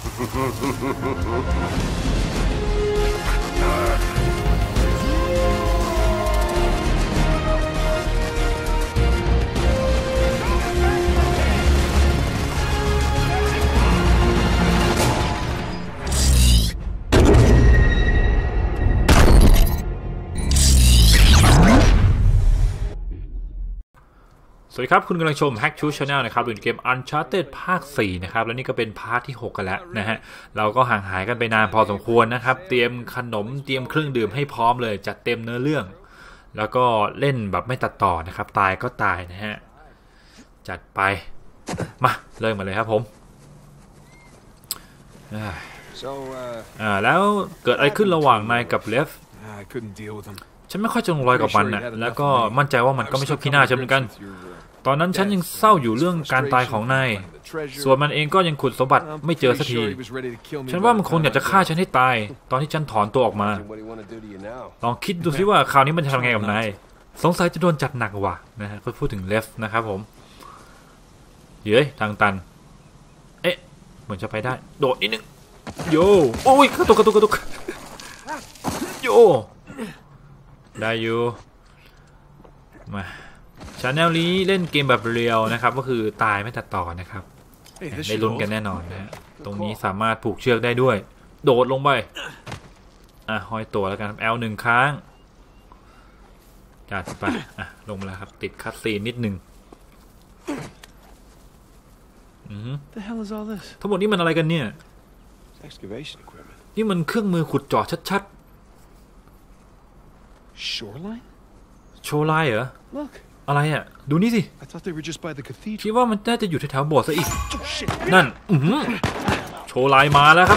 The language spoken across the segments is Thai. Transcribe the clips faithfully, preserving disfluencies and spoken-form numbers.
สวัสดีครับคุณกำลังชม Hack to Channel นะครับอยู่ในเกม Uncharted ภาคสี่นะครับแล้วนี่ก็เป็นพาร์ทที่หกกันแล้วนะฮะเราก็ห่างหายกันไปนานพอสมควรนะครับเตรียมขนมเตรียมเครื่องดื่มให้พร้อมเลยจัดเต็มเนื้อเรื่องแล้วก็เล่นแบบไม่ตัดต่อนะครับตายก็ตายนะฮะจัดไปมาเริ่มมาเลยครับผมอ่าแล้วเกิดอะไรขึ้นระหว่างนายกับเลฟฉันไม่ค่อยจะลงรอยกับมันนะแล้วก็มั่นใจว่ามันก็ไม่ชอบขี้หน้าฉันเหมือนกันตอนนั้นฉันยังเศร้าอยู่เรื่องการตายของนายส่วนมันเองก็ยังขุดสมบัติไม่เจอสักทีฉันว่ามันคงอยากจะฆ่าฉันให้ตายตอนที่ฉันถอนตัวออกมาลองคิดดูสิว่าคราวนี้มันจะทำไงกับนายสงสัยจะโดนจัดหนักว่ะนะฮะก็พูดถึงเลฟนะครับผมเย้ยทางตันเอ๊ะเหมือนจะไปได้โดดนิดนึงโยโอ้ยกระตุกกระตุกกระตุกโยได้อยู่มาชาแนลนี้เล่นเกมแบบเรียลนะครับก็คือตายไม่ตัดต่อนะครับได้ลุ้นกันแน่นอนนะตรงนี้สามารถผูกเชือกได้ด้วยโดดลงไปอ่ะห้อยตัวแล้วกัน แอล หนึ่งครั้งจัดไปอ่ะลงมาแล้วครับติดคัตซีนนิดนึงทั้งหมดนี้มันอะไรกันเนี่ยนี่มันเครื่องมือขุดเจาะชัดๆ Shoreline? โชว์ไลน์เหรออะไรอ่ะดูนี่สิคิดว่ามันน่าจะอยู่แถวๆโบสถ์ซะอีกนั่นอือโชว์ไลน์มาแล้วครับ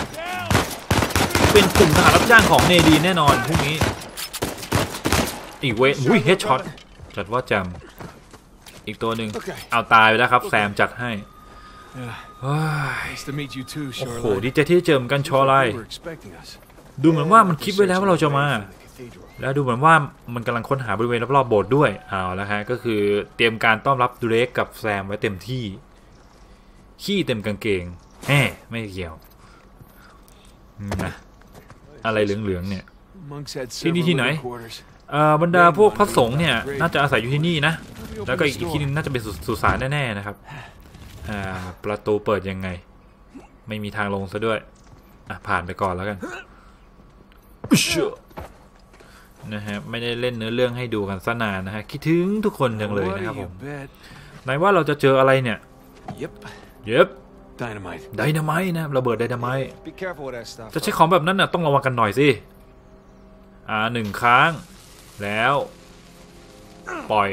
เป็นกลุ่มทหารรับจ้างของเนดีแน่นอนพวกนี้อีกเวอุ้ยเฮดช็อตจัดว่าแจมอีกตัวหนึ่งเอาตายไปแล้วครับแซมจัดให้โอ้โหดีใจที่เจอกันโชว์ไลน์ดูเหมือนว่ามันคิดไว้แล้วว่าเราจะมาแล้วดูเหมือนว่ามันกำลังค้นหาบริเวณรอบๆโบสถ์ด้วยเอาแล้วฮะก็คือเตรียมการต้อนรับเดรกกับแซมไว้เต็มที่ขี้เต็มกางเกงแหมไม่เกี่ยวนะอะไรเหลืองๆเนี่ยที่นี่ที่ไหนบรรดาพวกพระสงฆ์เนี่ยน่าจะอาศัยอยู่ที่นี่นะแล้วก็อีกที่นึงน่าจะเป็นสุสานแน่ๆนะครับประตูเปิดยังไงไม่มีทางลงซะด้วยผ่านไปก่อนแล้วกันนะฮะไม่ได้เล่นเนื้อเรื่องให้ดูกันซะนานนะฮะคิดถึงทุกคนจังเลยนะครับผมไหนว่าเราจะเจออะไรเนี่ยเย็บเย็บไดนาไมต์ไดนาไมต์นะระเบิดไดนาไมต์จะใช้ของแบบนั้นน่ะต้องระวังกันหน่อยสิอ่าหนึ่งครั้งแล้วปล่อย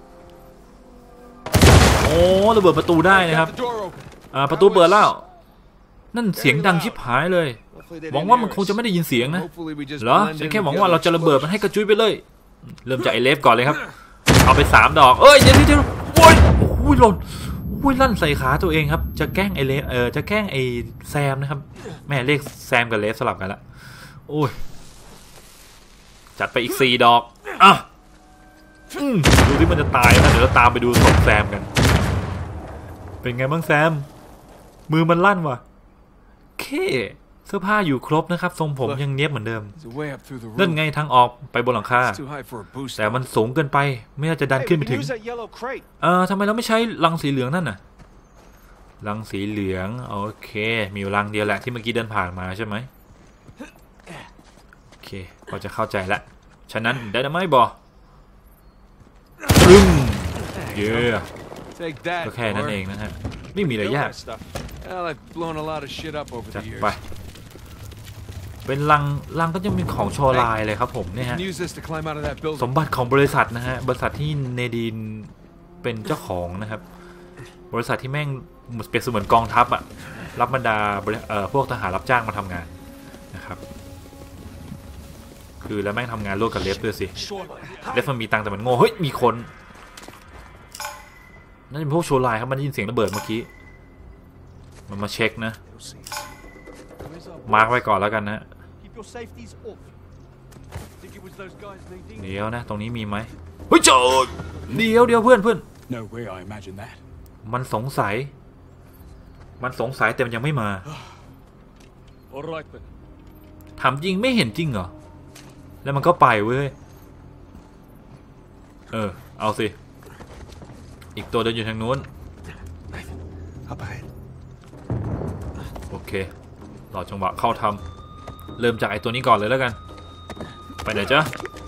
โอ้ระเบิดประตูได้นะครับอ่าประตูเปิดแล้วนั่นเสียงดังชิบหายเลยหวังว่ามันคงจะไม่ได้ยินเสียงนะเหรอฉันแค่หวังว่าเราจะระเบิดมันให้กระจุยไปเลยเริ่มจากไอเลฟก่อนเลยครับเอาไปสามดอกเอ้ยเดี๋ยวเดี๋ยวโอ้ยโอ้ยหล่นโอ้ยลั่นใส่ขาตัวเองครับจะแกล้งไอเลฟเออจะแกล้งไอแซมนะครับแม่เรียกแซมกับเลฟสลับกันละโอ้ยจัดไปอีกสี่ดอกอ่ะดูที่มันจะตายนะเดี๋ยวเราตามไปดูศพแซมกันเป็นไงบ้างแซมมือมันลั่นว่ะเคเสื้อผ้าอยู่ครบนะครับทรงผมยังเนียบเหมือนเดิมนั่นไงทางออกไปบนหลังคาแต่มันสูงเกินไปไม่น่าจะดันขึ้นไปถึงเออทำไมเราไม่ใช้รังสีเหลืองนั่นน่ะรังสีเหลืองโอเคมีรังเดียวแหละที่เมื่อกี้เดินผ่านมาใช่ไหมโอเคพอจะเข้าใจละฉะนั้นได้ไหมบอรึมเย่ก็แค่นั้นเองนะฮะไม่มีอะไรยากจัดไปเป็นลังลังก็จะเป็นของโชว์ไลน์เลยครับผมเนี่ยฮะสมบัติของบริษัทนะฮะบริษัทที่เนดีนเป็นเจ้าของนะครับบริษัทที่แม่งเปรียบเสมือนกองทัพอะรับบรรดาพวกทหารรับจ้างมาทำงานนะครับคือแล้วแม่งทำงานร่วมกับเลฟด้วยสิเลฟมันมีตังค์แต่มันโง่เฮ้ยมีคนนั่นเป็นพวกโชว์ไลน์ครับมันได้ยินเสียงระเบิดเมื่อกี้มันมาเช็คนะมาร์กไว้ก่อนแล้วกันนะเดี๋ยวนะตรงนี้มีไหมเฮ้ยเจอเดี๋ยวเดี๋ยวเพื่อนเพื่อนมันสงสัยมันสงสัยแต่มันยังไม่มาถามจริงไม่เห็นจริงเหรอแล้วมันก็ไปเว้ยเออเอาสิอีกตัวเดินอยู่ทางนู้นโอเครอจังหวะเข้าทำเริ่มจากไอตัวนี้ก่อนเลยแล้วกันไปไหนจ๊ะ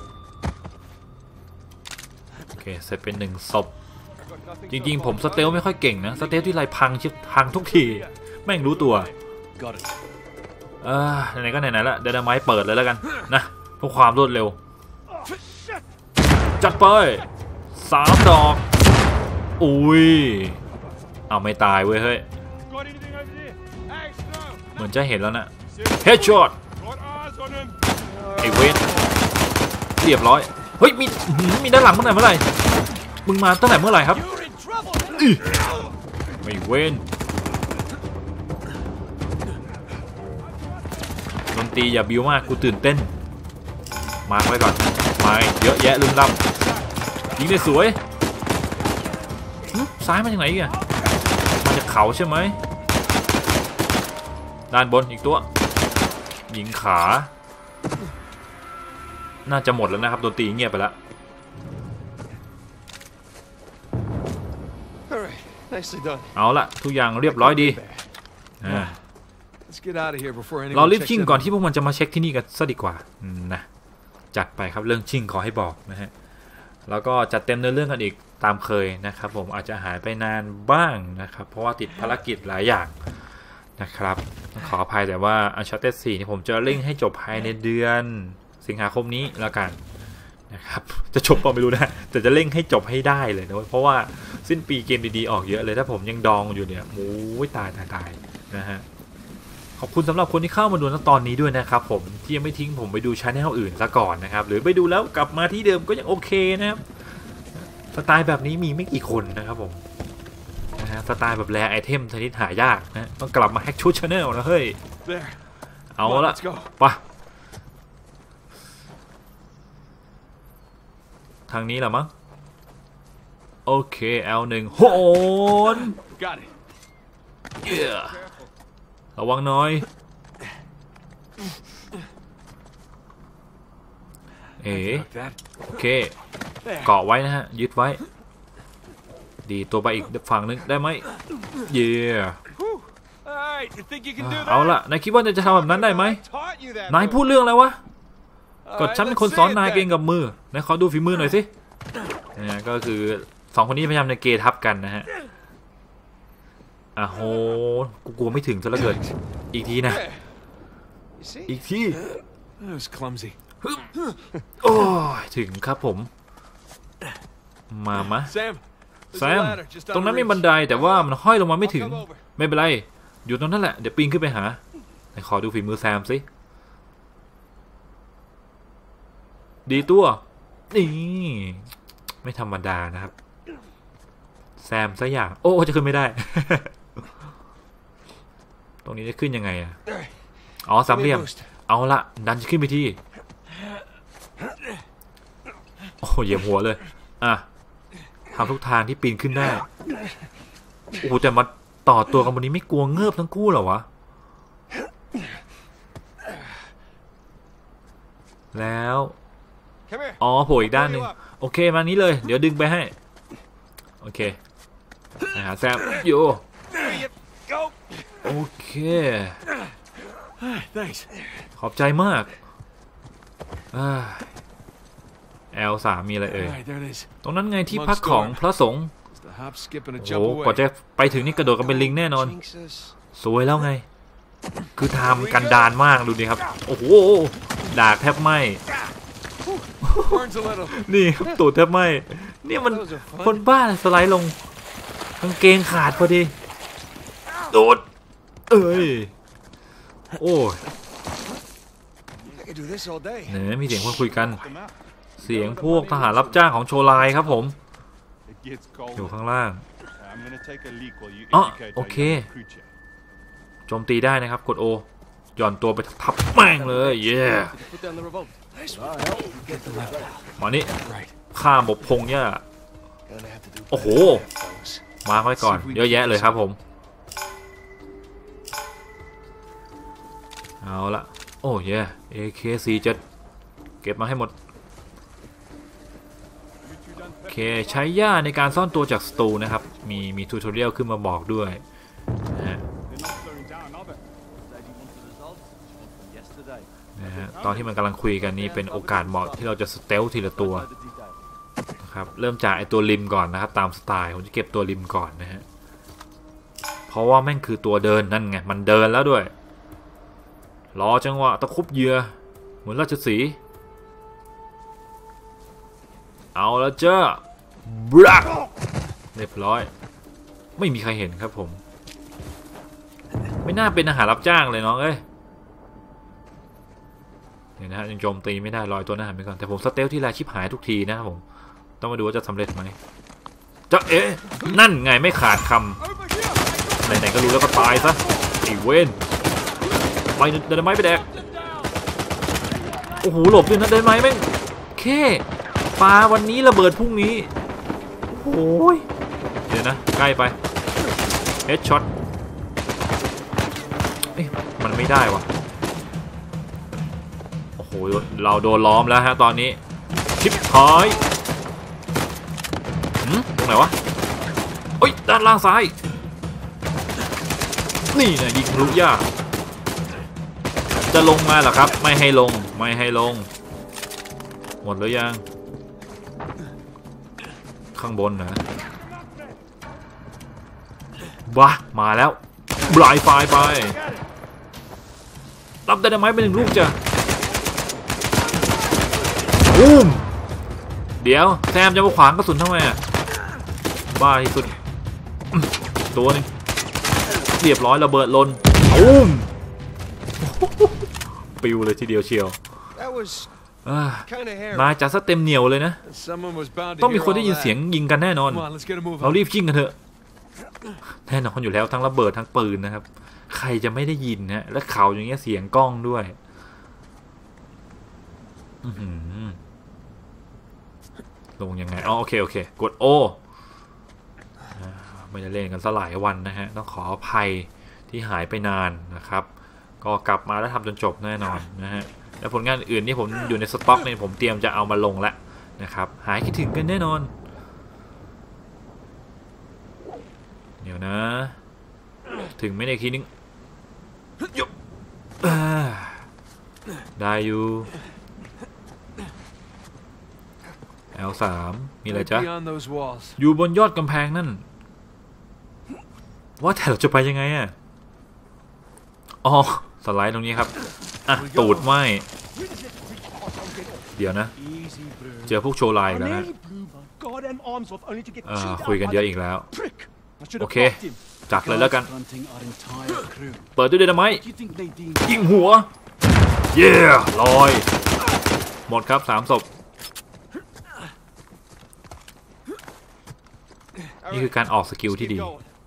โอเคเสร็จเป็นหนึ่งศพจริงๆผมสเตลไม่ค่อยเก่งนะสเตลที่ไรพังชิบพังทุกทีแม่งรู้ตัวเออไหนๆก็ไหนๆละเดนไมท์เปิดเลยแล้วกันนะเพื่อความรวดเร็วจัดไปสามดอกอุ้ยเอาไม่ตายเว้ยเฮ้ยเหมือนจะเห็นแล้วนะเฮดช็อตไอเวนเรียบร้อยเฮ้ยมีมีด้านหลังเมื่อไหร่เมื่อไหร่มึงมาตั้งแต่เมื่อไหร่ครับไม่เว้นดนตรีอย่าบิ้วมากกูตื่นเต้นมาไว้ก่อนมาเยอะแยะลืมลำยิงได้สวยซ้ายมาจากไหนอ่ะมาจากเขาใช่ไหมด้านบนอีกตัวยิงขาน่าจะหมดแล้วนะครับดนตรีเงียบไปแล้วเอาละทุกอย่างเรียบร้อยดีเรารีบชิ่งก่อนที่พวกมันจะมาเช็คที่นี่กันซะดีกว่านะจัดไปครับเรื่องชิ่งขอให้บอกนะฮะแล้วก็จัดเต็มเนื้อเรื่องกันอีกตามเคยนะครับผมอาจจะหายไปนานบ้างนะครับเพราะว่าติดภารกิจหลายอย่างนะครับขออภัยแต่ว่า Uncharted สี่นี่ผมจะเร่งให้จบภายในเดือนสิงหาคมนี้แล้วกันนะครับจะจบก็ไม่รู้นะแต่จะเร่งให้จบให้ได้เลยนะเพราะว่าสิ้นปีเกมดีๆออกเยอะเลยถ้าผมยังดองอยู่เนี่ยโอ้ยตายตายตายนะฮะขอบคุณสำหรับคนที่เข้ามาดูณตอนนี้ด้วยนะครับผมที่ยังไม่ทิ้งผมไปดูชาแนลอื่นซะก่อนนะครับหรือไปดูแล้วกลับมาที่เดิมก็ยังโอเคนะครับสไตล์แบบนี้มีไม่กี่คนนะครับผมนะฮะสไตล์แบบแรไอเทมชนิดหายากนะต้องกลับมาแฮกชูชาแนลนะเฮ้ยเอาละปะทางนี้แหละมั้งโอเค แอล หนึ่ง โหนระวังน้อยเอ๋โอเคเกาะไว้นะฮะยึดไว้ดีตัวไปอีกฝั่งนึงได้ไหมเย่เอาละนายคิดว่านายจะทำแบบนั้นได้ไหมนายพูดเรื่องอะไรวะก็ฉันเป็นคนสอนนายเองกับมือนายขอดูฝีมือหน่อยสินะก็คือสองคนนี้พยายามในเกทับกันนะฮะอ่ะโหกูกลัวไม่ถึงซะแล้วเกินอีกทีนะอีกทีโอ้ถึงครับผมมามะแซมตรงนั้นมีบันไดแต่ว่ามันห้อยลงมาไม่ถึงไม่เป็นไรอยู่ตรงนั้นแหละเดี๋ยวปีนขึ้นไปหาไหนขอดูฝีมือแซมสิดีตัวนี่ไม่ธรรมดานะครับแซมซะอย่างโอ้จะขึ้นไม่ได้ ตรงนี้จะขึ้นยังไงอะอ๋อสามเหลี่ยมเอาละดันจะขึ้นไปที่โอ้เหยียบหัวเลยอ่ะทำทุกทางที่ปีนขึ้นได้โอ้แต่มาต่อตัวกันบนนี้ไม่กลัวเงือบทั้งคู่เหรอวะแล้วอ๋อโผล่อีกด้านหนึ่งโอเคมานี้เลยเดี๋ยวดึงไปให้โอเคหาแซมโยโอเคขอบใจมากแอลสามมีอะไรเอ่ยตรงนั้นไงที่พักของพระสงฆ์โอ้กว่าจะไปถึงนี่กระโดดกันเป็นลิงแน่นอนสวยแล้วไงคือทำกันดานมากดูดิครับโอ้โหดากแทบไหมนี่ตูดแทบไหมนี่มันคนบ้าสไลด์ลงกางเกงขาดพอดีโดดเอ้ยโอ้เนี่ยมีเสียงคนคุยกันเสียงพวกทหารรับจ้างของโชไลครับผมอยู่ข้างล่างอ๋อโอเคโจมตีได้นะครับกดโอหย่อนตัวไปทับแม่งเลยเย่หมอนี่ฆ่าหมกพงเนี่ยโอ้โหมาไว้ก่อนเยอะแยะเลยครับผมเอาละโอ้ย เอ เค สี่สิบเจ็ด เก็บมาให้หมดโอเคใช้ย่าในการซ่อนตัวจากศัตรูนะครับมีมีทูทอเรียลขึ้นมาบอกด้วยนะฮะนะฮะตอนที่มันกำลังคุยกันนี่เป็นโอกาสเหมาะที่เราจะสเตลทีละตัวนะครับเริ่มจากไอตัวริมก่อนนะครับตามสไตล์ผมจะเก็บตัวริมก่อนนะฮะเพราะว่าแม่งคือตัวเดินนั่นไงมันเดินแล้วด้วยรอจังหวะตะคุบเหยื่อเหมือนราชสีห์เอาแล้วเจ้าบลักเรียบร้อยไม่มีใครเห็นครับผมไม่น่าเป็นอาหารรับจ้างเลยน้องเอ้ยเนี่ยนะฮะยังโจมตีไม่ได้ลอยตัวหน้าหันไปก่อนแต่ผมสเตลที่ไรชิบหายทุกทีนะครับผมต้องมาดูว่าจะสำเร็จไหมจะเอ๊ะนั่นไงไม่ขาดคำไหนๆก็รู้แล้วก็ตายซะไอ้เว้นไปเดินไม้ไปแดกโอ้โหหลบด้วยนะเดินไม้แม่งแค่ปลาวันนี้ระเบิดพรุ่งนี้โอ้ยเดี๋ยวนะใกล้ไปเฮดช็อตเอ๊ะมันไม่ได้วะโอ้โหเราโดนล้อมแล้วฮะตอนนี้ชิปหายหืมตรงไหนวะโอ้ยด้านล่างซ้ายนี่นะยิงทะลุย่าจะลงมาเหรอครับไม่ให้ลงไม่ให้ลงหมดหรือยังข้างบนนะบ้ามาแล้วบลายไฟไปรับได้ไหมเป็นหนึ่งลูกจ้ะบูมเดี๋ยวแซมจะมาขวางกระสุนทำไมอ่ะบ้าที่สุดตัวนึงเรียบร้อยระเบิดลนบูมปิวเลยทีเดียวเชียวนายจัดซะเต็มเหนียวเลยนะต้องมีคนได้ยินเสียงยิงกันแน่นอนเรารีบยิงกันเถอะแน่นอนอยู่แล้วทั้งระเบิดทั้งปืนนะครับใครจะไม่ได้ยินนะและข่าวอย่างเงี้ยเสียงกล้องด้วยลงยังไงอ๋อโอเคโอเคกดโอไม่ได้เล่นกันสลายวันนะฮะต้องขออภัยที่หายไปนานนะครับก็กลับมาแล้วทำจนจบแน่นอนนะฮะแล้วผลงานอื่นที่ผมอยู่ในสต็อกเนี่ยผมเตรียมจะเอามาลงแล้วนะครับหายคิดถึงกันแน่นอนเดี๋ยวนะถึงไม่ได้ทีนึงได้อยู่ แอล สาม มีอะไรจ๊ะอยู่บนยอดกำแพงนั่นว่าแต่เราจะไปยังไงอ่ะอ๋อสไลด์ตรงนี้ครับอ่ะตูดไหมเดี๋ยวนะเจอพวกโชว์ไลน์แล้วนะคุยกันเยอะอีกแล้วโอเคจัดเลยแล้วกันเปิดด้วยเดนไมต์ยิงหัวเย่ลอยหมดครับสามศพนี่คือการออกสกิลที่ดี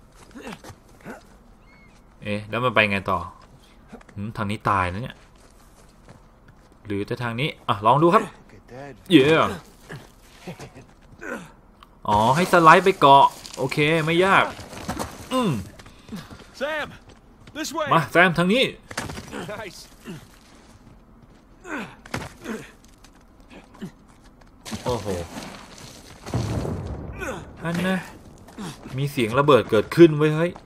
เอ๊ะแล้วมันไปไงต่อทางนี้ตายนะเนี่ยหรือจะทางนี้อ่ะลองดูครับเย่อ๋อให้สไลด์ไปเกาะโอเคไม่ยากอืมมาแซมทางนี้โอ้โหอันนะมีเสียงระเบิดเกิดขึ้นไว้เฮ้ย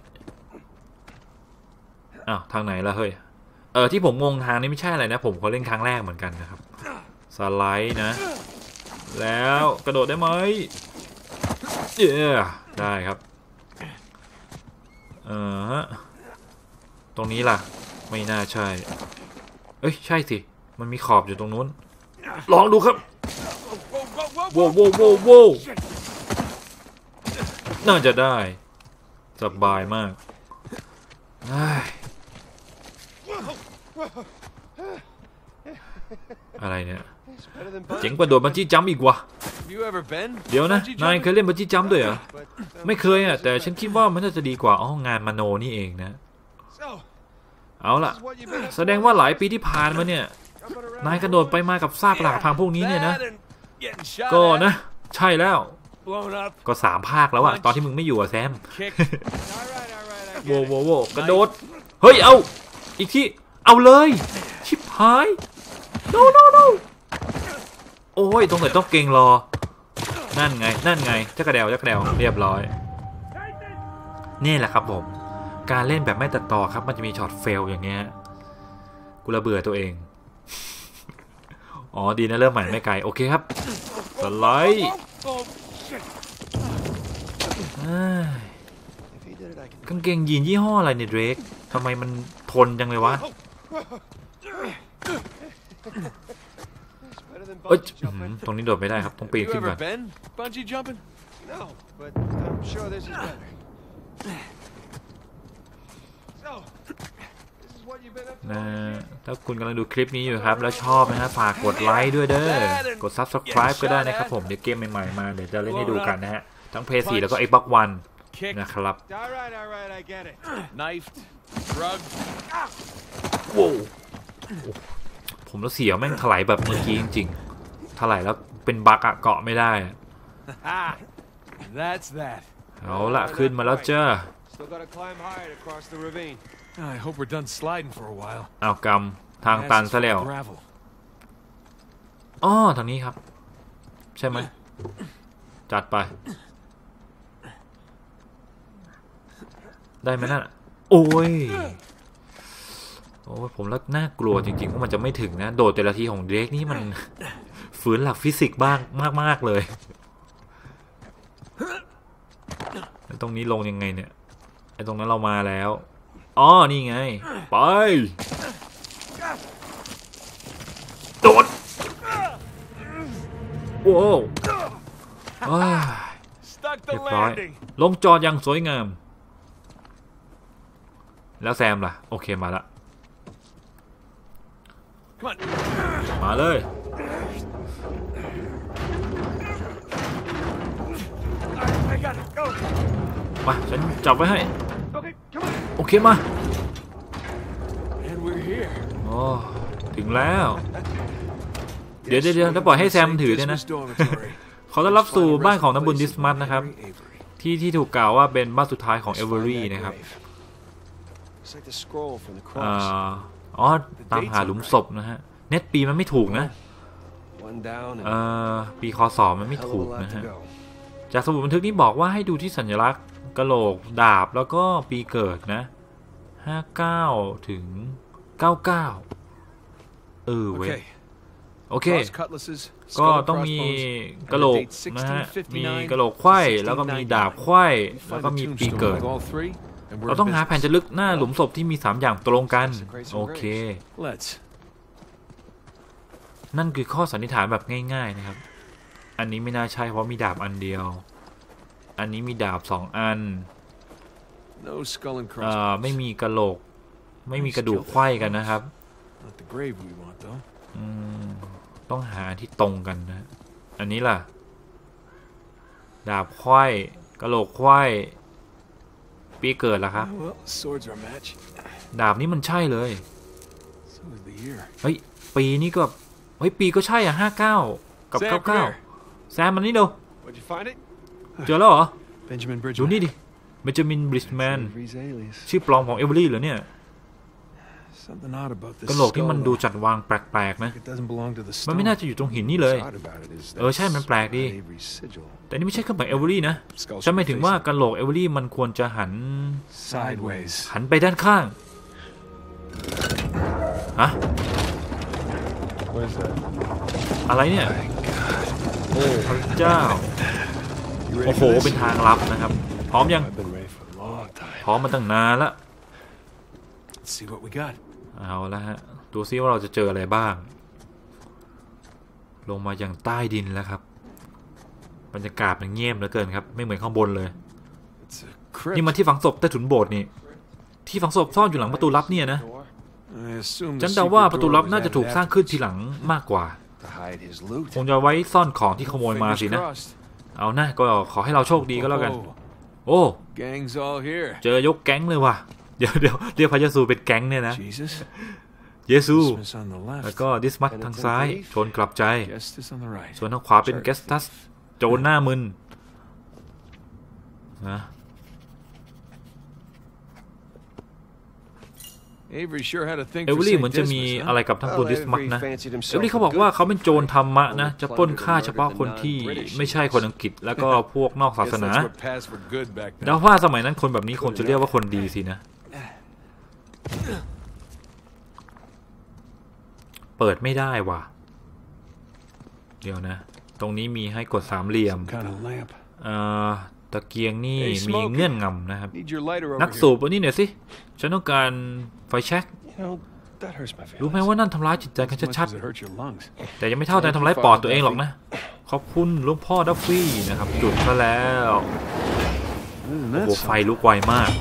อ้าวทางไหนล่ะเฮ้ยเออที่ผมงงทางนี้ไม่ใช่อะไรนะผมก็เล่นครั้งแรกเหมือนกันนะครับสไลด์นะแล้วกระโดดได้ไหมเย้ได้ครับเออตรงนี้ล่ะไม่น่าใช่เอ้ยใช่สิมันมีขอบอยู่ตรงนู้นลองดูครับโว้โว้โว้โว้น่าจะได้สบายมากอะไรเนี่ยเจ๋งกว่าโดดบันจี้จัมป์อีกวะเดี๋ยวนะนายเคยเล่นบันจี้จัมป์ด้วยเหรอไม่เคยอ่ะแต่ฉันคิดว่ามันน่าจะดีกว่าอ๋องานมโนนี่เองนะเอาล่ะแสดงว่าหลายปีที่ผ่านมาเนี่ยนายกระโดดไปมากับซากปรักพังพวกนี้เนี่ยนะก็นะใช่แล้วก็สามภาคแล้วอะตอนที่มึงไม่อยู่อะแซมโว้โว้โว้กระโดดเฮ้ยเอาอีกที่เอาเลยชิบหาย no no no โอ้ยตรงไหนต้องเก่งรอนั่นไงนั่นไงจักระเดวจักระเดวเรียบร้อยนี่แหละครับผมการเล่นแบบไม่ตัดต่อครับมันจะมีช็อตเฟลอย่างเงี้ยกูระเบื่อตัวเองอ๋อดีนะเริ่มใหม่ไม่ไกลโอเคครับสไลด์กางเกงยีนยี่ห้ออะไรเนี่ยเดรกทำไมมันทนจังเลยวะเอ้ยตรงนี้โดดไม่ได้ครับต้องปีนขึ้นก่อนนะถ้าคุณกำลังดูคลิปนี้อยู่ครับแล้วชอบนะฮะฝากกดไลค์ด้วยเด้อกด ซับสไครบ์ ก็ได้นะครับผมเดี๋ยวเกมใหม่ๆมาเดี๋ยวจะเล่นให้ดูกันนะฮะทั้ง เพย์ โฟร์ แล้วก็ Xbox One นะครับว้าวผมแล้วเสียวแม่งถลายแบบเมื่อกี้จริงๆถลายแล้วเป็นบั๊กอะเกาะไม่ได้เอาละขึ้นมาแล้วเจ้าเอากำทางตันซะแล้วอ๋อทางนี้ครับใช่ไหมจัดไปได้ไหมนั่นโอ้ยโอ้ยผมแล้วน่ากลัวจริงๆว่ามันจะไม่ถึงนะโดดแต่ละทีของเดรกนี่มันฝืนหลักฟิสิกส์บ้างมากๆเลยแล้วตรงนี้ลงยังไงเนี่ยไอ้ตรงนั้นเรามาแล้วอ๋อนี่ไงไปโดดโว้วเรียบร้อยลงจอดอย่างสวยงามแล้วแซมล่ะโอเคมาละมาเลยมาฉันจับไว้ให้โอเคมาโอ้ถึงแล้วเดี๋ยวเดี๋ยวถ้าปล่อยให้แซมถือเนี่ยนะขอต้อนรับสู่บ้านของน้ำบุญดิสมัสนะครับที่ที่ถูกกล่าวว่าเป็นบ้านสุดท้ายของเอเวอรี่นะครับอ๋อตามหาหลุมศพนะฮะเน็ตปีมันไม่ถูกนะเอ่อปีคศมันไม่ถูกนะฮะจากสมุดบันทึกนี้บอกว่าให้ดูที่สัญลักษณ์กะโหลกดาบแล้วก็ปีเกิดนะห้าสิบเก้าถึงเก้าสิบเก้าเออเว้ยโอเคก็ต้องมีกะโหลกนะฮะมีกะโหลกไขว้แล้วก็มีดาบไขว้แล้วก็มีปีเกิดเราต้องหาแผ่นจะลึกหน้าหลุมศพที่มีสามอย่างตรงกันโอเคนั่นคือข้อสันนิษฐานแบบง่ายๆนะครับอันนี้ไม่น่าใช่เพราะมีดาบอันเดียวอันนี้มีดาบสองอันเอ่อไม่มีกะโหลกไม่มีกระดูกไขว้กันนะครับอืมต้องหาที่ตรงกันนะอันนี้ล่ะดาบไขว้กะโหลกไขว้ปีเกิดล่ะครับดาบนี้มันใช่เลยเฮ้ยปีนี้ก็เฮ้ยปีก็ใช่อ่ะห้าเก้ากับเก้าเก้าแซมมันนี่ดูเจอแล้วเหรอดูนี่ดิเบนจามินบริดจ์แมนชื่อปลอมของเอเวอรี่เหรอเนี่ยกระโหลกที่มันดูจัดวางแปลกๆนะมันไม่น่าจะอยู่ตรงหินนี่เลยเออใช่มันแปลกดีแต่นี่ไม่ใช่เครื่องแบบเอเวอรี่นะฉันหมายถึงว่ากระโหลกเอเวอรี่มันควรจะหันหันไปด้านข้างฮะอะไรเนี่ยโอ้พระเจ้าโอ้โหเป็นทางลับนะครับพร้อมยังพร้อมมาตั้งนานแล้วเอาละฮะดูซิว่าเราจะเจออะไรบ้างลงมาอย่างใต้ดินแล้วครับบรรยากาศมันเงียบเหลือเกินครับไม่เหมือนข้างบนเลยนี่มันที่ฝังศพใต้ถุนโบสถ์นี่ที่ฝังศพซ่อนอยู่หลังประตูลับเนี่ยนะฉันเดาว่าประตูลับน่าจะถูกสร้างขึ้นทีหลังมากกว่าคงจะไว้ซ่อนของที่ขโมยมาสินะเอานะก็ขอให้เราโชคดีก็แล้วกันโอ้เจอยกแก๊งเลยว่ะเดี๋ยวเดี๋ยวเรียกพระเยซูเป็นแก๊งเนี่ยนะเยซูแล้วก็ดิสมัสทางซ้ายโจรกลับใจส่วนทางขวาเป็นเกสตัสโจรหน้ามึนนะเอเวอรี่เหมือนจะมีอะไรกับท่านบูดิสมักนะเอเวอรี่เขาบอกว่าเขาเป็นโจรธรรมะนะจะปล้นฆ่าเฉพาะคนที่ไม่ใช่คนอังกฤษแล้วก็พวกนอกศาสนาเดาว่าสมัยนั้นคนแบบนี้คงจะเรียกว่าคนดีสินะเปิดไม่ได้ว่ะเดี๋ยวนะตรงนี้มีให้กดสามเหลี่ยมเอ่อตะเกียงนี่มีเงื่อนงำนะครับนักสูบวันนี้หน่อยสิฉันต้องการไฟแช็กรู้ไหมว่านั่นทำร้ายจิตใจกันชัดๆแต่ยังไม่เท่าแต่ทำร้ายปอดตัวเองหรอกนะขอบคุณหลวงพ่อดัฟฟี่นะครับจุดซะแล้วโอ้โหไฟลุกไวมาก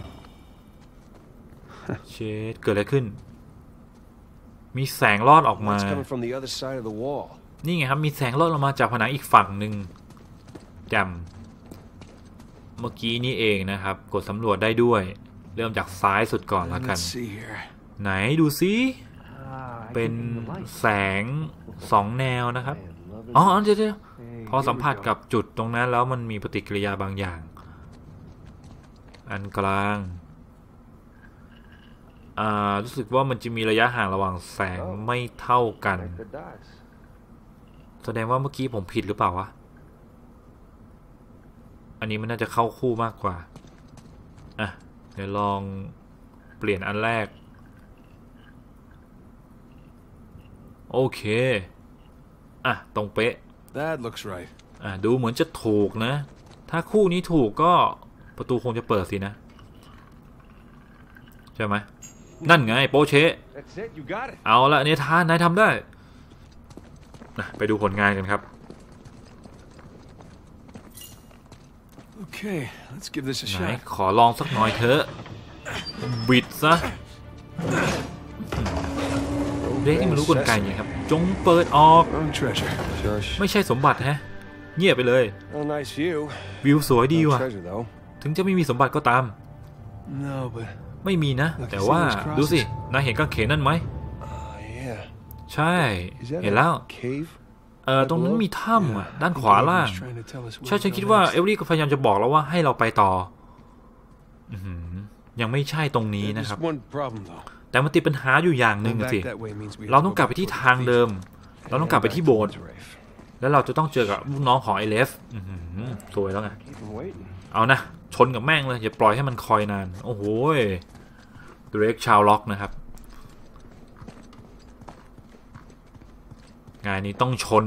เชดเกิดอะไรขึ้นมีแสงลอดออกมานี่ไงครับมีแสงลอดออกมาจากผนังอีกฝั่งหนึ่งจำเมื่อกี้นี่เองนะครับกดสำรวจได้ด้วยเริ่มจากซ้ายสุดก่อนแล้วกันไหนดูซิเป็นแสงสองแนวนะครับอ๋อเดี๋ยวพอสัมผัสกับจุดตรงนั้นแล้วมันมีปฏิกิริยาบางอย่างอันกลางอ่ารู้สึกว่ามันจะมีระยะห่างระหว่างแสงไม่เท่ากันแสดงว่าเมื่อกี้ผมผิดหรือเปล่าวะอันนี้มันน่าจะเข้าคู่มากกว่าอ่ะเดี๋ยวลองเปลี่ยนอันแรกโอเคอ่ะตรงเป๊ะ That looks right อ่ะดูเหมือนจะถูกนะถ้าคู่นี้ถูกก็ประตูคงจะเปิดสินะใช่ไหมนั่นไงโปเชเอาละเนธานนายทำได้นะไปดูผลงานกันครับไหนขอลองสักหน่อยเถอะบิดซะเด็กที่มันรู้กลไกไงครับจงเปิดออกไม่ใช่สมบัติฮะเงียบไปเลยวิวสวยดีว่ะถึงจะไม่มีสมบัติก็ตามไม่มีนะแต่ว่าดูสินายเห็นกางเขนนั่นไหมใช่เห็นแล้วเออตรงนั้นมีถ้ำอ่ะด้านขวาล่างใช่ฉันคิดว่าเอลลี่ก็พยายามจะบอกแล้วว่าให้เราไปต่อยังไม่ใช่ตรงนี้นะครับแต่มันติดปัญหาอยู่อย่างหนึ่งสิเราต้องกลับไปที่ทางเดิมเราต้องกลับไปที่โบสถ์แล้วเราจะต้องเจอกับลูกน้องของไอเลฟสวยแล้วไงเอานะชนกับแม่งเลยอย่าปล่อยให้มันคอยนานโอ้โหเดรกชาวล็อกนะครับงานนี้ต้องชน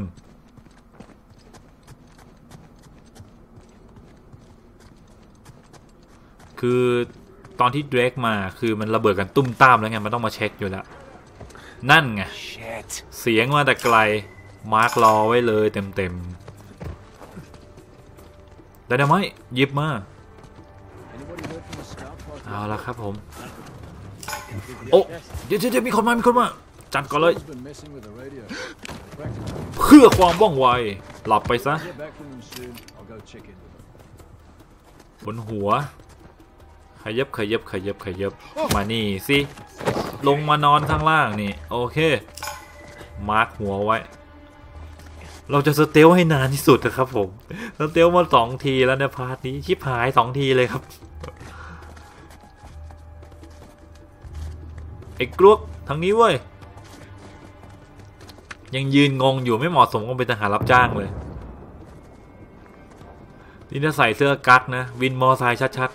คือตอนที่เดรกมาคือมันระเบิดกันตุ้มตามแล้วไงมันต้องมาเช็คอยู่แล้วนั่นไงเสียงมาแต่ไกลมาร์กรอไว้เลยเต็มๆได้ไหมหยิบมาเอาละครับผมโอ้เดี๋ยวจะมีคนมามีคนมาจัดก่อนเลยเพื่อความว่องไวหลับไปซะบนหัวขยับขยับขยับขยับมานี่สิลงมานอนข้างล่างนี่โอเคมาร์คหัวไว้เราจะสเตลให้นานที่สุดนะครับผมสเตลมาสองทีแล้วในพาร์ทนี้ชิบหายสองทีเลยครับไอ้กลวกทางนี้เว้ยยังยืนงงอยู่ไม่เหมาะสมกับเป็นทหารรับจ้างเลยนี่ถ้าใส่เสื้อกั๊กนะวินมอไซค์ชัด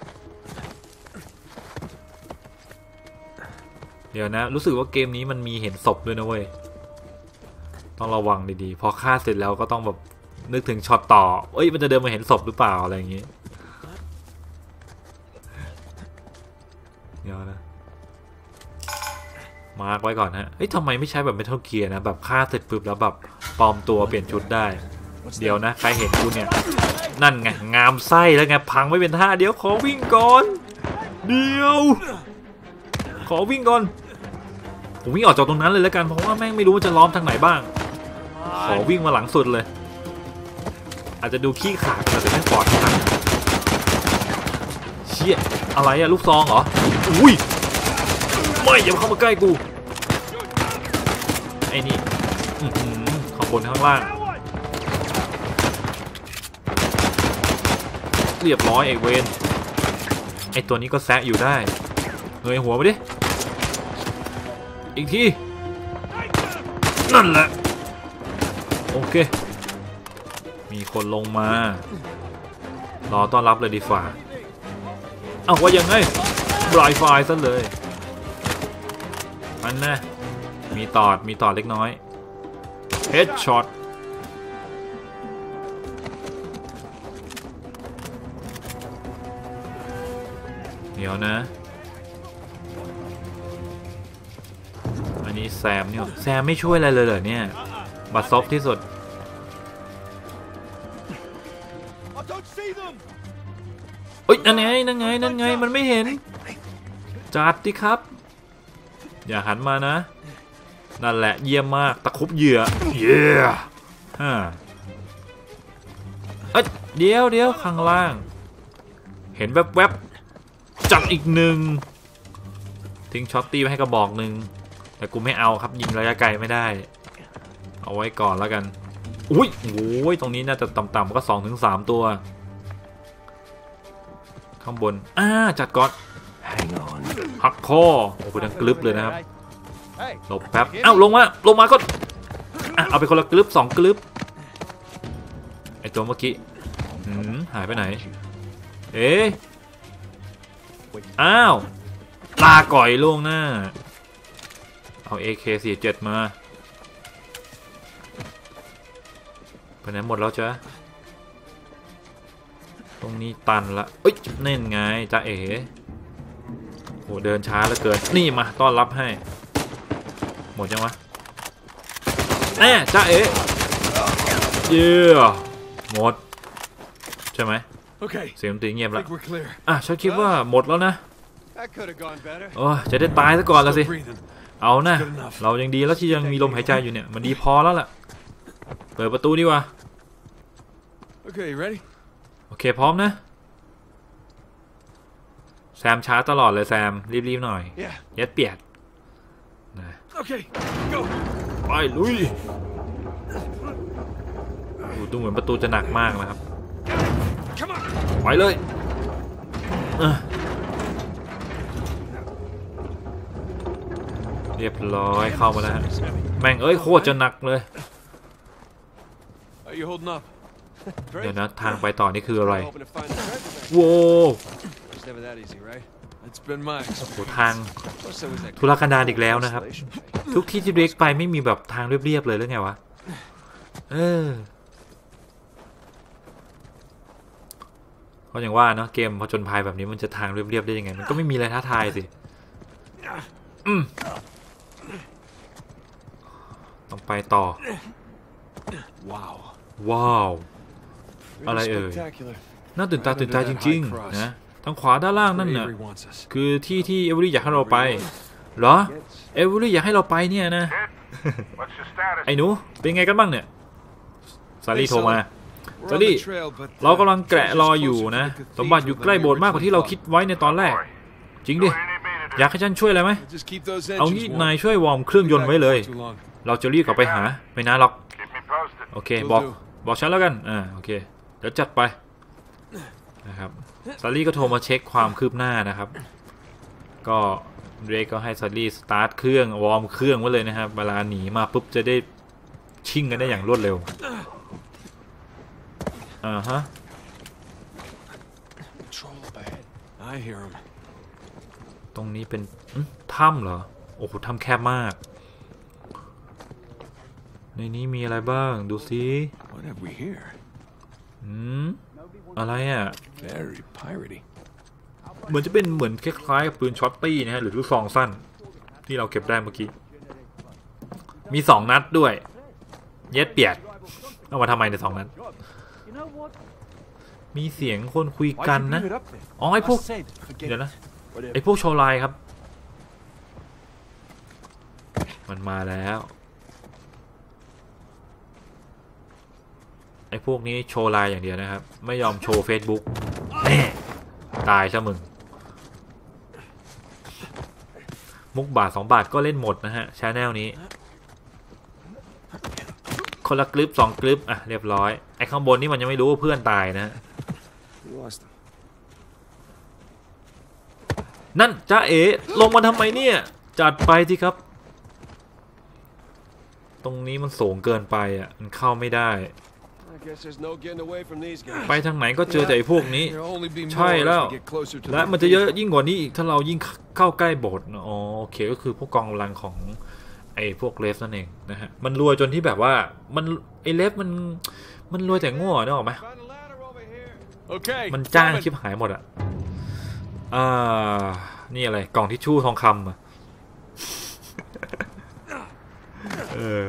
ๆเดี๋ยวนะรู้สึกว่าเกมนี้มันมีเห็นศพด้วยนะเว้ยต้องระวังดีๆพอฆ่าเสร็จแล้วก็ต้องแบบนึกถึงช็อตต่อเอ้ยมันจะเดินมาเห็นศพหรือเปล่าอะไรอย่างงี้เดี๋ยวนะมาร์กไว้ก่อนฮะเฮ้ยทำไมไม่ใช้แบบเมทัลเกียร์นะแบบฆ่าเสร็จปุ๊บแล้วแบบปลอมตัวเปลี่ยนชุดได้เดี๋ยวนะใครเห็นกูเนี่ยนั่นไงงามไส้แล้วไงพังไม่เป็นท่าเดี๋ยวขอวิ่งก่อนเดี๋ยวขอวิ่งก่อนผมวิ่งออกจากตรงนั้นเลยแล้วกันเพราะว่าแม่งไม่รู้ว่าจะล้อมทางไหนบ้างขอวิ่งมาหลังสุดเลยอาจจะดูขี้ขาดแต่ไม่ปลอดภัยเชี่ยอะไรอะลูกซองเหรออุ้ยไม่อย่าเข้ามาใกล้กูไอ้นี่ข้างบนข้างล่างเรียบร้อยเอกเวนไอตัวนี้ก็แซะอยู่ได้เงยหัวไปดิอีกทีนั่นแหละโอเคมีคนลงมารอต้อนรับเลยดีฝ่าเอาว่ายังไงบลายไฟซะเลยมันนะมีตอดมีตอดเล็กน้อยเฮดช็อตเดี๋ยวนะอันนี้แซมเนี่ยแซมไม่ช่วยอะไรเลยเหรอเนี่ยบัดซบที่สุดเอ้ยนั่นไงนั่นไงนั่นไงมันไม่เห็นจัดดิครับอย่าหันมานะนั่นแหละเยี่ยมมากตะคุบเหยื่อเย้ฮ่าเอ้ยเดี๋ยวเดี๋ยวข้างล่างเห็นแวบๆจัดอีกหนึ่งทิ้งช็อตตีไว้ให้กระบอกหนึ่งแต่กูไม่เอาครับยิงระยะไกลไม่ได้เอาไว้ก่อนแล้วกันอุ้ยโอ้ยตรงนี้น่าจะต่ำๆก็สองถึงสามตัวข้างบนอ่าจัดก่อนหักคอโอ้โหดังกลึบเลยนะครับหลบแป๊บเอ้าลงมาลงมาก็อ่ะเอาไปคนละกลึบสองกลึบไอตัวเมื่อกี้หืมหายไปไหนเอ๊ะอ้าวลาก่อยล่วงหน้าเอา เอ เค สี่สิบเจ็ด มาไปไหนหมดแล้วจ๊ะตรงนี้ตันละเอ้ยเน่นไงจ้าเอ๋โหเดินช้าเหลือเกินนี่มาต้อนรับให้หมดยังวะแน่จ้าเอ๋เยี่ยหมดใช่ไหมเสียงตีเงียบแล้วอ่ะฉันคิดว่าหมดแล้วนะโอ้จะได้ตายซะก่อนแล้วสิเอานะเรายังดีแล้วที่ยังมีลมหายใจอยู่เนี่ยมันดีพอแล้วล่ะเปิดประตูดีกว่าโอเคพร้อมนะแซมช้าตลอดเลยแซมรีบๆหน่อยยัดเปียดนะไปลุยดูเหมือนประตูจะหนักมากนะครับไปเลยเรียบร้อยเข้ามาแล้วแม่งเอ้ยโคตรจะหนักเลยเดี๋ยวนะทางไปต่อนี่คืออะไรโว้โหทางทุรกันดารอีกแล้วนะครับทุกที่ที่เด็กไปไม่มีแบบทางเรียบๆเลยหรือไงวะเออเพราะอย่างว่าเนาะเกมผจญภัยแบบนี้มันจะทางเรียบๆได้ยังไงมันก็ไม่มีอะไรท้าทายสิอืมต้องไปต่อว้าวว้าวอะไรเอ่ยน่าตื่นตาตื่นใจจริงๆนะทางขวาด้านล่างนั่นน่ะคือที่ที่เอเวอรี่อยากให้เราไปเหรอเอเวอรี่อยากให้เราไปเนี่ยนะไอ้หนูเป็นไงกันบ้างเนี่ยซารีโทรมาซารีเรากำลังแกะรออยู่นะสมบัติอยู่ใกล้โบสถ์มากกว่าที่เราคิดไว้ในตอนแรกจริงดิอยากให้ฉันช่วยอะไรไหมเอางี้นายช่วยวอร์มเครื่องยนต์ไว้เลยเราจะรีบกลับไปหาไม่นานหรอกโอเคบอกบอกฉันแล้วกันอ่าโอเคเดี๋ยวจัดไปนะครับซารี่ก็โทรมาเช็คความคืบหน้านะครับก็เดรกก็ให้ซารี่สตาร์ทเครื่องวอร์มเครื่องไว้เลยนะครับเวลาหนีมาปุ๊บจะได้ชิ่งกันได้อย่างรวดเร็วอ่าฮะตรงนี้เป็นถ้ำเหรอโอ้โหถ้ำแคบมากในนี้มีอะไรบ้างดูสิอืมอะไรอ่ะเหมือนจะเป็นเหมือนคล้ายๆกับปืนช็อตตี้นะฮะหรือลูกซองสั้นที่เราเก็บได้เมื่อกี้มีสองนัดด้วยเย็ดเปียดเอามาทำไมในสองนัดมีเสียงคนคุยกันนะอ๋อไอ้พวกเดี๋ยวนะไอ้พวกโชว์ไลน์ครับมันมาแล้วไอ้พวกนี้โชว์ไลน์อย่างเดียวนะครับไม่ยอมโชว์ Facebook แน่ตายซะมึงมุกบาทสองบาทก็เล่นหมดนะฮะชาแนลนี้คนละคลิปสองคลิปอ่ะเรียบร้อยไอ้ข้างบนนี่มันยังไม่รู้ว่าเพื่อนตายนะนั่นจ้าเอ๋ลงมาทำไมเนี่ยจัดไปสิครับตรงนี้มันสูงเกินไปอ่ะมันเข้าไม่ได้ไปทางไหนก็เจอแต่ไอ้พวกนี้ใช่แล้วและมันจะเยอะยิ่งกว่านี้อีกถ้าเรายิ่งเข้าใกล้โบสถ์อ๋อโอเคก็คือพวกกองกำลังของไอ้พวกเลฟนั่นเองนะฮะมันรวยจนที่แบบว่ามันไอ้เลฟมันมันรวยแต่โง่นึกออกไหมมันจ้างชิบหายหมดอ่ะอ่านี่อะไรกล่องทิชชู่ทองคำอ่ะเออ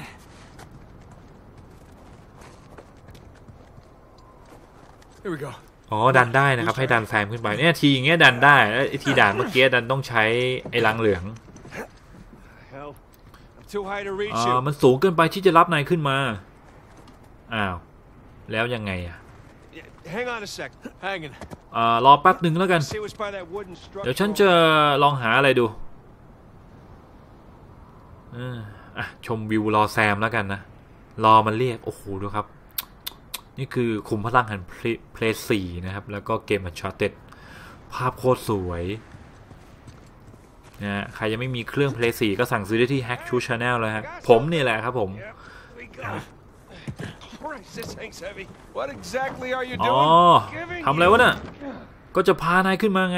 อ๋อดันได้นะครับให้ดันแซมขึ้นไปเนี่ยทีอย่างเงี้ยดันได้แล้วทีด่านเมื่อกี้ดันต้องใช้ไอ้ลังเหลืองอ่ามันสูงเกินไปที่จะรับนายขึ้นมาอ้าวแล้วยังไงอ่ะอ่ารอแป๊บหนึ่งแล้วกันเดี๋ยวฉันจะลองหาอะไรดูอ่ะชมวิวรอแซมแล้วกันนะรอมันเรียกโอ้โหดูครับนี่คือคุมพลังแห่งเพลย์สี่นะครับแล้วก็เกมอันชาร์เต็ดภาพโคตรสวยนะใครยังไม่มีเครื่องเพลย์สี่ก็สั่งซื้อได้ที่ Hack Shoe Channel เลยครับผมนี่แหละครับผมอ๋อทำอะไรวะน่ะก็จะพานายขึ้นมาไง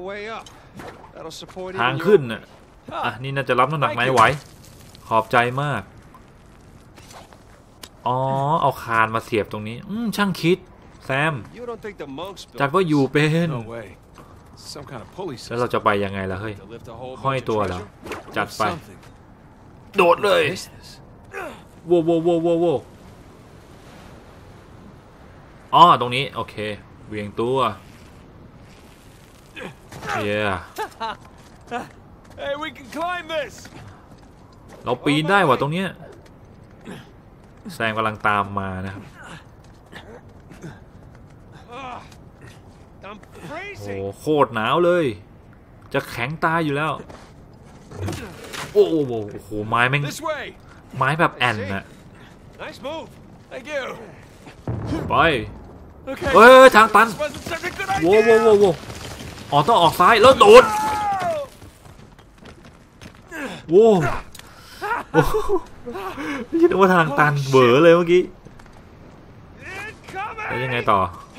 ทางขึ้นน่ะอ่ะนี่น่าจะรับน้ำหนักนายไหวขอบใจมากอ๋อเอาคานมาเสียบตรงนี้อืมช่างคิดแซมจัดว่าอยู่เป็นแล้วเราจะไปยังไงล่ะเฮ้ยห้อยตัวแล้วจัดไปโดดเลยโว้โว้โว้โว้โว้อ๋อตรงนี้โอเคเวียงตัวเย้เราปีนได้ว่ะตรงเนี้ยแซมกำลังตามมานะครับโอ้โคตรหนาวเลยจะแข็งตายอยู่แล้วโอ้โหโอ้โหไม้แม่งไม้แบบแอนน่ะไปเฮ้ยทางตันโว้โว้โว้โว้อ๋อต้องออกซ้ายแล้วโดดโว้โอ้คิดว่าทางตันเบ๋อเลยเมื่อกี้แล้วยังไงต่อ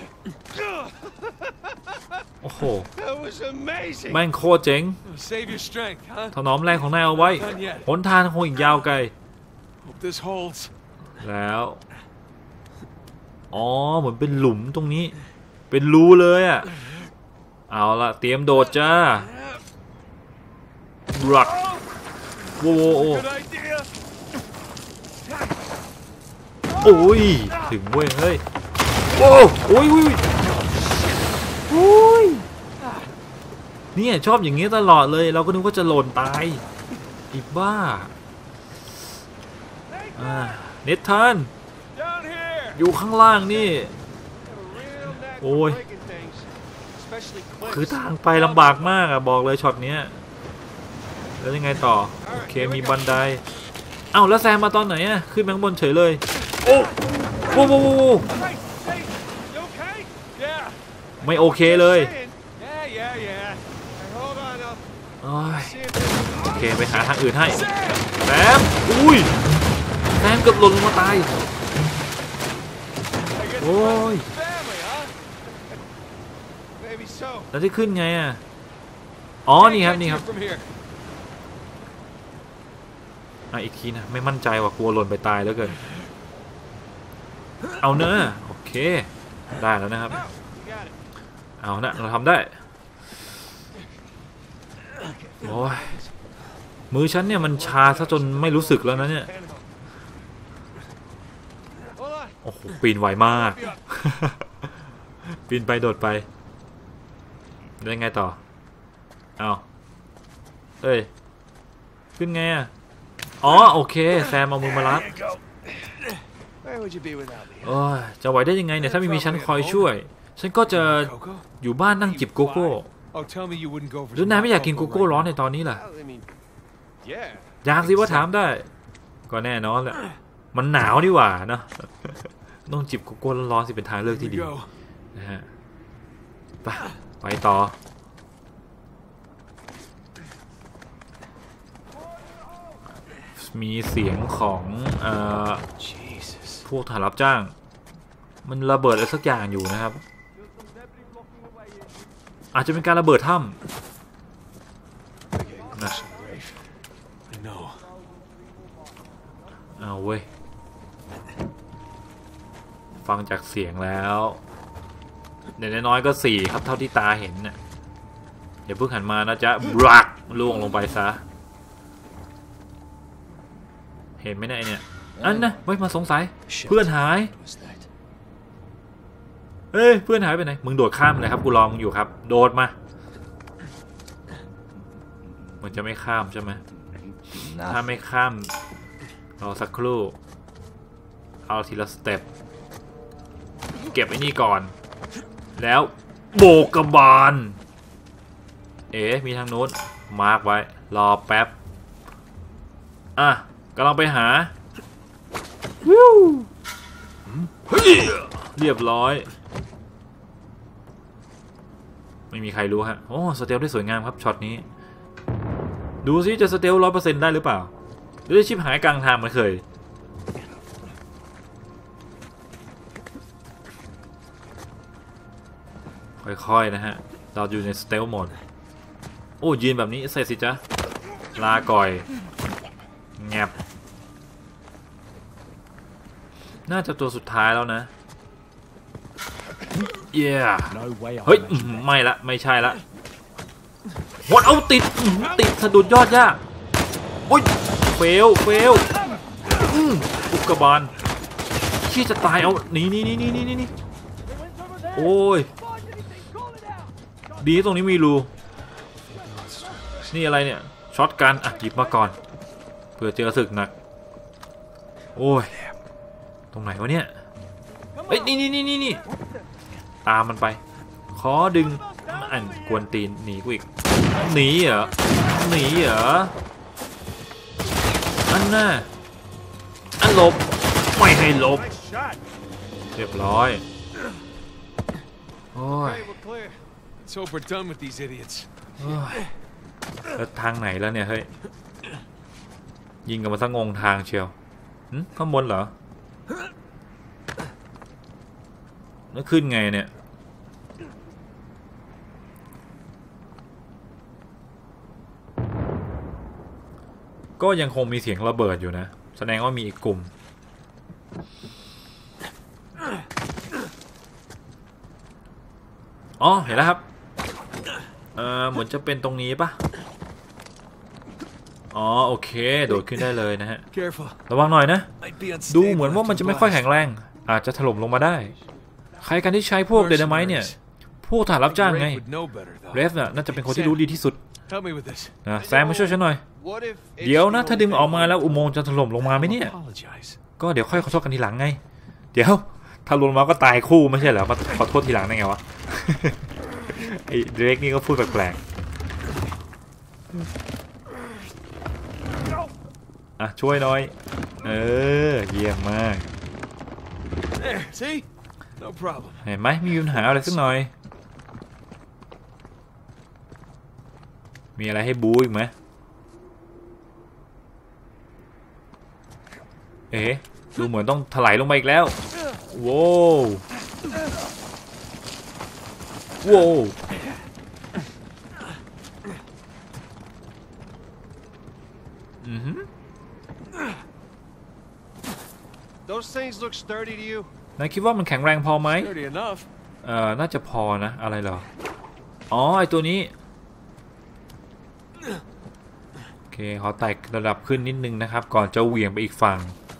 โอ้โหแม่งโคตรเจ๋งถนอมแรงของนายเอาไว้หนทางคงอีกยาวไกลแล้วอ๋อเหมือนเป็นหลุมตรงนี้เป็นรูเลยอ่ะเอาละเตรียมโดดจ้ารักโว้โอ้โอ้ยถึงเว้ยเฮ้ยโอ้โอ้ยโอ้ยโอ้ยเนี่ยชอบอย่างนี้ตลอดเลยเราก็นึกว่าจะหล่นตายอีบ้าเนธาน อยู่ข้างล่างนี่โอ้ยคือทางไปลำบากมากอะบอกเลยช็อตเนี้ยแล้วยังไงต่อโอเคมีบันไดเอ้าแล้วแซมมาตอนไหนอะขึ้นไปข้างบนเฉยเลยโอ้โหไม่โอเคเลยโอเคไปหาทางอื่นให้แซมอุ้ยแซมเกือบหล่นลงมาตายโอ้ยแล้วที่ขึ้นไงอ่ะอ๋อนี่ครับนี่ครับอ่ะอีกทีนะไม่มั่นใจว่ากลัวหล่นไปตายแล้วเกินเอาเนอะโอเคได้แล้วนะครับเอานะเราทำได้โอ้ยมือฉันเนี่ยมันชาซะจนไม่รู้สึกแล้วนะเนี่ยโอ้โหปีนไวมากปีนไปโดดไปได้ไงต่อเอาเอ้ยขึ้นไงอ่ะอ๋อโอเคแซมเอามือมารับโอ้ยจะไหวได้ยังไงเนี่ยถ้าไม่มีฉันคอยช่วยฉันก็จะอยู่บ้านนั่งจิบโกโก้หรือนายไม่อยากกินโกโก้ร้อนในตอนนี้ล่ะอยากสิว่าถามได้ก็แน่นอนแหละมันหนาวดีกว่าเนาะต้องจิบโกโก้ร้อนๆสิเป็นทางเลือกที่ดีนะฮะไปไปต่อมีเสียงของเอ่อพวกทหารรับจ้างมันระเบิดอะไรสักอย่างอยู่นะครับอาจจะเป็นการระเบิดถ้ำนะเอาเว้ยฟังจากเสียงแล้วเดี๋ยวน้อยก็สี่ครับเท่าที่ตาเห็นน่ะอย่าเพิ่งหันมานะจ๊ะบลักล่วงลงไปซะเห็นไหมเนี่ยเนี่ยอันนะไว้มาสงสัยเพื่อนหายเฮ้ยเพื่อนหายไปไหนมึงโดดข้ามเลยครับกูลองอยู่ครับโดดมามันจะไม่ข้ามใช่ไหมถ้าไม่ข้ามรอสักครู่เอาทีละสเต็ปเก็บไอ้นี่ก่อนแล้วโบกกระบาลเอ๋มีทางนู้นมาร์กไว้รอแป๊บอ่ะกำลังไปหาวิวเรียบร้อยไม่มีใครรู้ฮะโอ้สเตลได้สวยงามครับช็อตนี้ดูซิจะสเตลร้อยเปอร์เซ็นต์ได้หรือเปล่าหรือชิบหายกลางทางมันเคยค่อยๆนะฮะเราอยู่ในสเตลโหมดโอ้ยืนแบบนี้ใส่สิจ๊ะลาก่อยแงบน่าจะตัวสุดท้ายแล้วนะเย้เฮ้ยไม่ละไม่ใช่ละหมดเอาติดติดสะดุดยอดยากโอ้ยเฟลเฟลอุกกาบาลที่จะตายเอานี่นี่นี่นี่นี่นี่โอ้ยดีตรงนี้มีรูนี่อะไรเนี่ยช็อตกันอ่ะหยิบมาก่อนเผื่อเจอศึกหนักโอ้ยตรงไหนวะเนี่ยเอ้ยนี่นี่นี่นี่นี่ตามมันไปขอดึงอันกวนตีนหนีกูอีกหนีเหรอหนีเหรออันน่ะอันหลบไม่ให้หลบเรียบร้อยโอ้ยแล้วทางไหนแล้วเนี่ยเฮ้ยยิงกันมาสักงงทางเชียวข้างบนเหรอแล้วขึ้นไงเนี่ยก็ยังคงมีเสียงระเบิดอยู่นะแสดงว่ามีอีกกลุ่มอ๋อเห็นแล้วครับเออเหมือนจะเป็นตรงนี้ปะอ๋อโอเคโดดขึ้นได้เลยนะฮะระวังหน่อยนะดูเหมือนว่ามันจะไม่ค่อยแข็งแรงอาจจะถล่มลงมาได้ใครกันที่ใช้พวกเดนาไมต์เนี่ยพวกทหารรับจ้างไงเรฟน่ะน่าจะเป็นคนที่รู้ดีที่สุดนะแซมมาช่วยฉันหน่อยเดี๋ยวนะถ้าดึงออกมาแล้วอุโมงค์จะถล่มลงมาไหมเนี่ยก็เดี๋ยวค่อยขอโทษกันทีหลังไงเดี๋ยวถ้าลงมาก็ตายคู่ไม่ใช่เหรอมาขอโทษทีหลังได้ไงวะไอ้เดรกนี่ก็พูดแปลกๆอ่ะช่วยหน่อยเออเยี่ยมมากเห็นไหมมีปัญหาอะไรสักหน่อยมีอะไรให้บู๊อีกไหมเอ๊ะดูเหมือนต้องถลายลงไปอีกแล้วโว้วโว้วอือหือนายคิดว่ามันแข็งแรงพอไหมเอ่อน่าจะพอนะอะไรเหรออ๋อไอตัวนี้โอเคขอไต่ระดับขึ้นนิดนึงนะครับก่อนจะเหวี่ยงไปอีกฝั่ง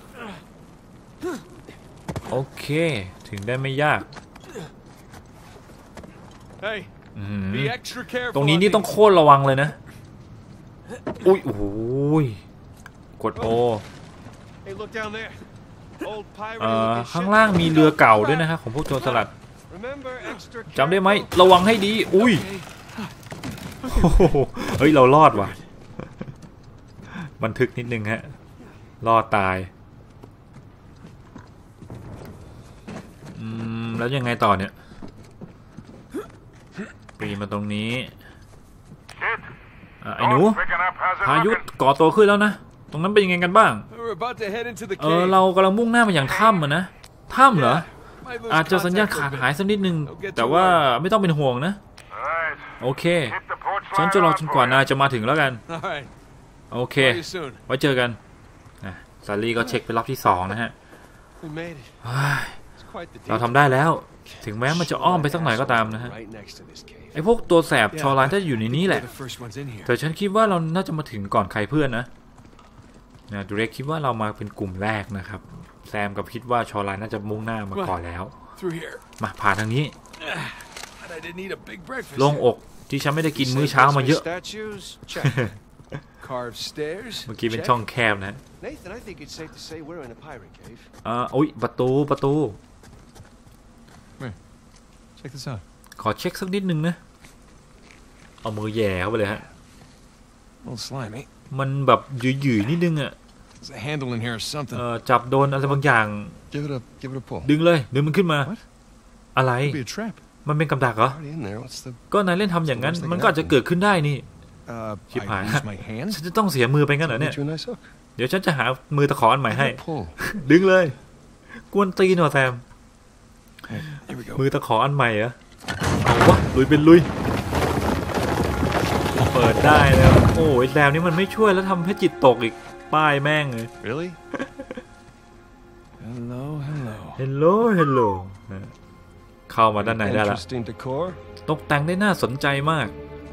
โอเคถึงได้ไม่ยากตรงนี้นี่ต้องโคตรระวังเลยนะอุ้ยโอ้ยกดโอเอ่อข้างล่างมีเรือเก่าด้วยนะครับของพวกโจรสลัดจำได้ไหมระวังให้ดีอุ้ยเฮ้ยเรารอดว่ะบันทึกนิดนึงฮะรอดตายอืมแล้วยังไงต่อเนี่ยปีนมาตรงนี้ไอ้หนูพายุก่อตัวขึ้นแล้วนะตรงนั้นเป็นยังไงกันบ้างเออเรากำลังมุ่งหน้ามาอย่างถ้ำนะถ้ำเหรออาจจะสัญญาณขาดหายสักนิดนึงแต่ว่าไม่ต้องเป็นห่วงนะโอเคฉันจะรอจนกว่านายจะมาถึงแล้วกันโอเคไว้เจอกันซารีก็เช็คไปรอบที่สองนะฮะเราทำได้แล้วถึงแม้มันจะอ้อมไปสักหน่อยก็ตามนะฮะไอพวกตัวแสบชอไลน์ถ้าอยู่ในนี้แหละแต่ฉันคิดว่าเราน่าจะมาถึงก่อนใครเพื่อนนะนะดูเร็กคิดว่าเรามาเป็นกลุ่มแรกนะครับแซมกับคิดว่าชอไลน์น่าจะมุ่งหน้ามาก่อนแล้วมาผ่านทางนี้โล่งอกที่ฉันไม่ได้กินมื้อเช้ามาเยอะเมื่อกี้เป็นช่องแคบนะอ่าโอ้ยประตูประตูขอเช็คสักนิดนึงนะเอามือแย่เข้าไปเลยฮะมันแบบหยื่ยๆนิดนึงอ่ะเออจับโดนอะไรบางอย่างดึงเลยดึงมันขึ้นมาอะไรมันเป็นกับดักเหรอก็นายเล่นทำอย่างนั้นมันก็อาจจะเกิดขึ้นได้นี่ชิบหายฉันจะต้องเสียมือไปงั้นเหรอเนี่ยเดี๋ยวฉันจะหามือตะขออันใหม่ให้ดึงเลยกวนตีนหน่อยแซมมือตะขออันใหม่เหรอเอาวะลุยเป็นลุยเปิดได้แล้วโอ้ยแซมนี่มันไม่ช่วยแล้วทำให้จิตตกอีกป้ายแม่งเลย Hello Hello Hello เข้ามาด้านในได้แล้วตกแต่งได้น่าสนใจมาก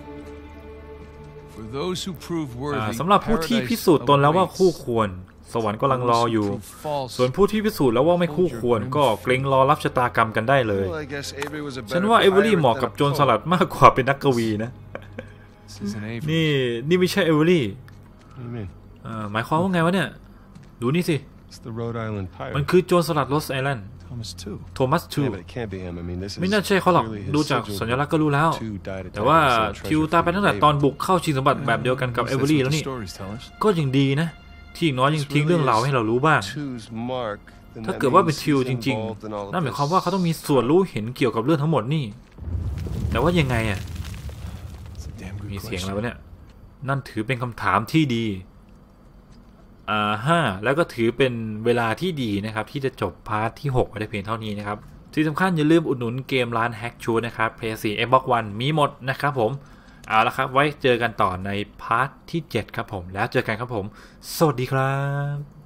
สำหรับผู้ที่พิสูจน์ตนแล้วว่าคู่ควรสวรรค์กำลังรออยู่ส่วนผู้ที่พิสูจน์แล้วว่าไม่คู่ควรก็เกรงรอรับชะตากรรมกันได้เลยฉันว่าเอเวอรี่เหมาะกับโจรสลัดมากกว่าเป็นนักกวีนะนี่นี่ไม่ใช่เอเวอรี่หมายความว่าไงวะเนี่ยดูนี่สิมันคือโจรสลัดโรสไอแลนด์โทมัสทูไม่น่าใช่เขาหรอกดูจากสัญลักษณ์ก็รู้แล้วแต่ว่าทิวตายไปตั้งแต่ตอนบุกเข้าชิงสมบัติแบบเดียวกันกับเอเวอรี่แล้วนี่ก็ยังดีนะที่อย่างน้อยยังทิ้งเรื่องราวให้เรารู้บ้างถ้าเกิดว่าเป็นทิวจริงๆนั่นหมายความว่าเขาต้องมีส่วนรู้เห็นเกี่ยวกับเรื่องทั้งหมดนี่แต่ว่ายังไงอ่ะมีเสียงอะไรวะเนี่ยนั่นถือเป็นคำถามที่ดีอ่าฮะแล้วก็ถือเป็นเวลาที่ดีนะครับที่จะจบพาร์ทที่หกไว้ได้เพียงเท่านี้นะครับที่สำคัญอย่าลืมอุดหนุนเกมร้าน Hack Shoot นะครับ พี เอส โฟร์ Xbox One มีหมดนะครับผมเอาละครับไว้เจอกันต่อในพาร์ทที่เจ็ดครับผมแล้วเจอกันครับผมสวัสดีครับ